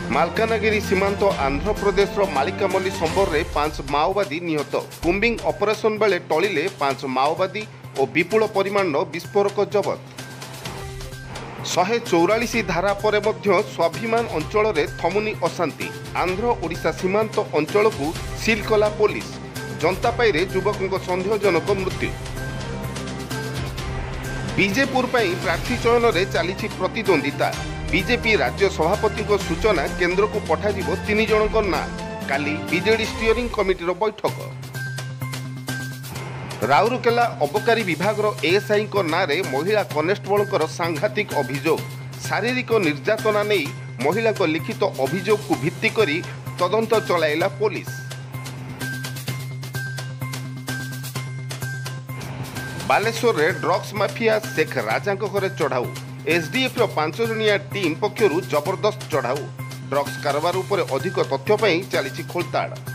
मालकानगिरी सीमांत आंध्र प्रदेश मालिकामल्ली संबर में 5 माओवादी निहत। कुंबिंग ऑपरेशन बेले टळिले 5 माओवादी और विपुल परिमाण विस्फोरक जबत। 144 धारा पर मध्य स्वाभिमान अंचल में थमुनी अशांति। आंध्र ओडिशा सीमांत अंचल को सील कला पुलिस। जंतापाई युवकों सन्देहजनक मृत्यु। बीजेपुर प्रार्थी चयन में चली प्रतिद्वंदिता। बीजेपी राज्य सभापति सूचना केन्द्र को पठाଯିବ 3 जनक ना। काली बीजेडी स्टीयरिंग कमिटीर बैठक। राउरकेला अबकारी विभाग एएसआई ना महिला कनेस्टेबल सांघातिक अभियोग। शारीरिक निर्यातना नहीं महिला लिखित अभियोग को भित्ति करी तदंत चलाइला पुलिस। बालेश्वर रे ड्रग्स माफिया शेख राजा घरे चढ़ाऊ। एसडीएफ 5 जणिया टीम पक्षरु जबरदस्त चढ़ाऊ। ड्रग्स कारोबार उपरे अधिक तथ्य चली खोलताड़।